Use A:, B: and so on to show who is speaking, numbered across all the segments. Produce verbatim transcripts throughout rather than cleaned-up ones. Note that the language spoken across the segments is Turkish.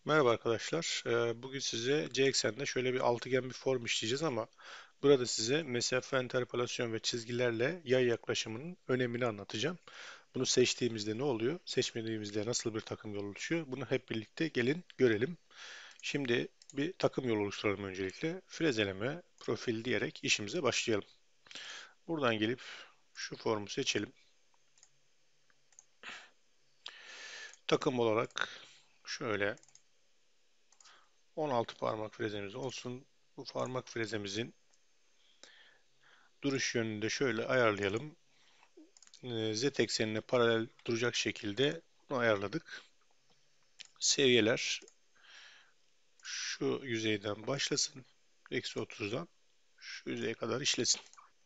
A: Merhaba arkadaşlar. Ee, Bugün size C eksende şöyle bir altıgen bir form işleyeceğiz ama burada size mesafe interpolasyon ve çizgilerle yay yaklaşımının önemini anlatacağım. Bunu seçtiğimizde ne oluyor? Seçmediğimizde nasıl bir takım yol oluşuyor? Bunu hep birlikte gelin görelim. Şimdi bir takım yol oluşturalım öncelikle. Frezeleme, profil diyerek işimize başlayalım. Buradan gelip şu formu seçelim. Takım olarak şöyle on altı parmak frezemiz olsun. Bu parmak frezemizin duruş yönünü de şöyle ayarlayalım. Ee, Z eksenine paralel duracak şekilde bunu ayarladık. Seviyeler şu yüzeyden başlasın. Eksi otuzdan şu yüzeye kadar işlesin.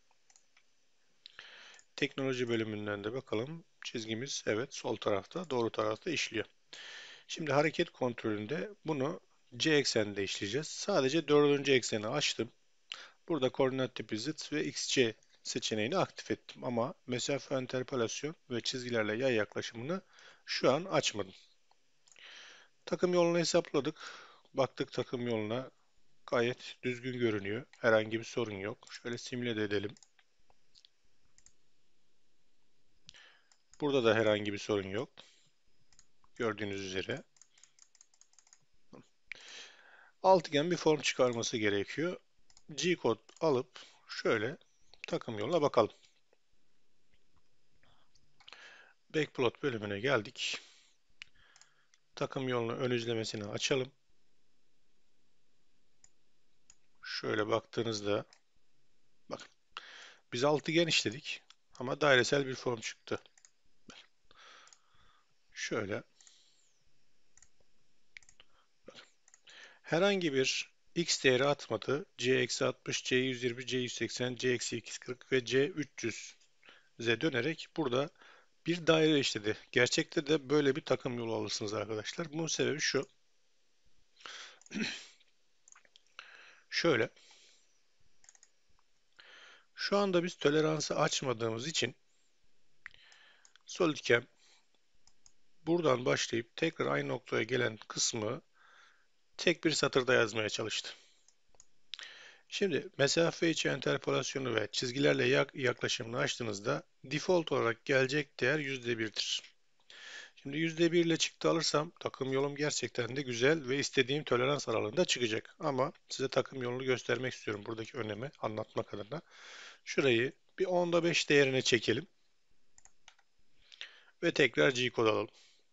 A: Teknoloji bölümünden de bakalım. Çizgimiz evet sol tarafta, doğru tarafta işliyor. Şimdi hareket kontrolünde bunu C ekseninde işleyeceğiz. Sadece dördüncü ekseni açtım. Burada koordinat tipi zıt ve X C seçeneğini aktif ettim ama mesafe interpolasyon ve çizgilerle yay yaklaşımını şu an açmadım. Takım yolunu hesapladık. Baktık takım yoluna gayet düzgün görünüyor. Herhangi bir sorun yok. Şöyle simüle de edelim. Burada da herhangi bir sorun yok. Gördüğünüz üzere. Altıgen bir form çıkarması gerekiyor. G-kod alıp şöyle takım yoluna bakalım. Backplot bölümüne geldik. Takım yolunu ön izlemesini açalım. Şöyle baktığınızda bakın biz altıgen işledik ama dairesel bir form çıktı. Şöyle herhangi bir x değeri atmadı. C altmış, C yüz yirmi, C yüz seksen, C iki yüz kırk ve C üç yüz'e dönerek burada bir daire işledi. Gerçekte de böyle bir takım yolu alırsınız arkadaşlar. Bunun sebebi şu. Şöyle. Şu anda biz toleransı açmadığımız için SolidCam buradan başlayıp tekrar aynı noktaya gelen kısmı tek bir satırda yazmaya çalıştı. Şimdi mesafe içi interpolasyonu ve çizgilerle yaklaşımını açtığınızda default olarak gelecek değer yüzde bir'dir. Şimdi yüzde bir ile çıktı alırsam takım yolum gerçekten de güzel ve istediğim tolerans aralığında çıkacak. Ama size takım yolunu göstermek istiyorum buradaki önemi anlatmak adına. Şurayı bir onda beş değerine çekelim ve tekrar G-kod alalım.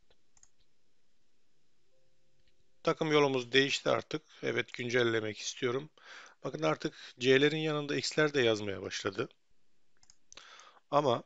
A: Takım yolumuz değişti artık. Evet, güncellemek istiyorum. Bakın artık C'lerin yanında X'ler de yazmaya başladı. Ama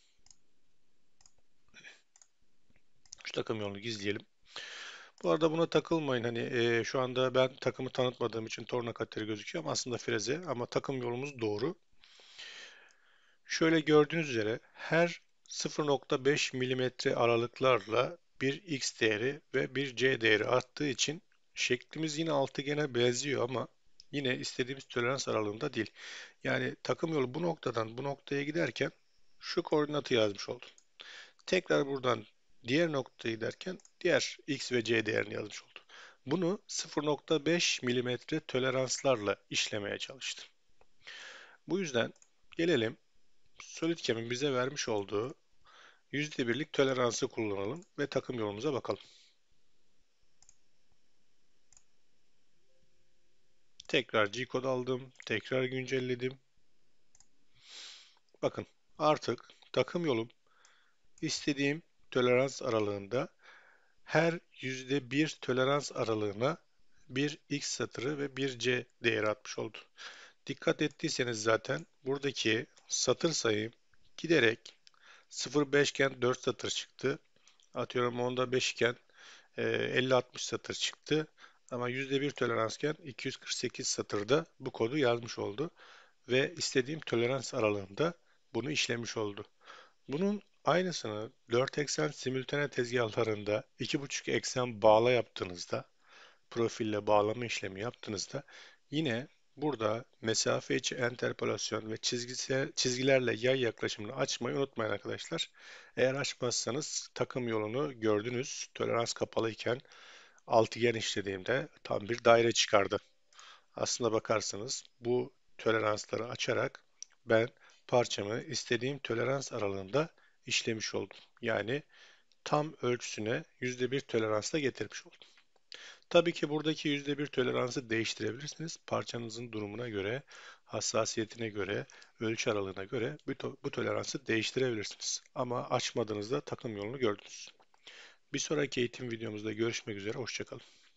A: şu takım yolunu gizleyelim. Bu arada buna takılmayın. Hani e, şu anda ben takımı tanıtmadığım için torna kateri gözüküyor ama aslında freze. Ama takım yolumuz doğru. Şöyle gördüğünüz üzere her sıfır nokta beş milimetre aralıklarla bir X değeri ve bir C değeri arttığı için şeklimiz yine altıgene benziyor ama yine istediğimiz tolerans aralığında değil. Yani takım yolu bu noktadan bu noktaya giderken şu koordinatı yazmış oldum. Tekrar buradan diğer noktaya giderken diğer X ve C değerini yazmış oldum. Bunu sıfır nokta beş milimetre toleranslarla işlemeye çalıştım. Bu yüzden gelelim SolidCam'in bize vermiş olduğu yüzde birlik toleransı kullanalım ve takım yolumuza bakalım. Tekrar G-kod aldım, tekrar güncelledim. Bakın artık takım yolum istediğim tolerans aralığında her yüzde bir tolerans aralığına bir X satırı ve bir C değeri atmış oldu. Dikkat ettiyseniz zaten buradaki satır sayım giderek sıfır nokta beş iken dört satır çıktı. Atıyorum onda beş iken elli altmış satır çıktı. Ama yüzde bir toleransken iki yüz kırk sekiz satırda bu kodu yazmış oldu. Ve istediğim tolerans aralığında bunu işlemiş oldu. Bunun aynısını dört eksen simültane tezgahlarında iki buçuk eksen bağla yaptığınızda, profille bağlama işlemi yaptığınızda yine burada mesafe içi interpolasyon ve çizgisel, çizgilerle yay yaklaşımını açmayı unutmayın arkadaşlar. Eğer açmazsanız takım yolunu gördünüz. Tolerans kapalıyken altıgen işlediğimde tam bir daire çıkardı. Aslına bakarsanız bu toleransları açarak ben parçamı istediğim tolerans aralığında işlemiş oldum. Yani tam ölçüsüne yüzde bir toleransla getirmiş oldum. Tabii ki buradaki yüzde bir toleransı değiştirebilirsiniz. Parçanızın durumuna göre, hassasiyetine göre, ölçü aralığına göre bu, to bu toleransı değiştirebilirsiniz. Ama açmadığınızda takım yolunu gördünüz. Bir sonraki eğitim videomuzda görüşmek üzere, hoşça kalın.